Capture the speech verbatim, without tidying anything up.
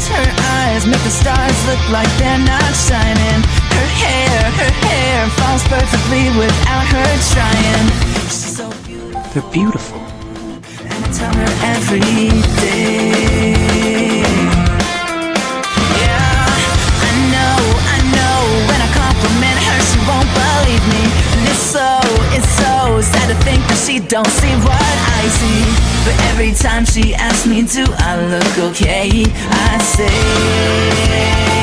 her eyes make the stars look like they're not shining. Her hair, her hair falls perfectly without her trying. She's so beautiful. They're beautiful. And I tell her every day. Yeah, I know, I know. When I compliment her, she won't believe me. And it's so, it's so sad to think that she don't see what I see. But every time she asks me, do I look okay? I say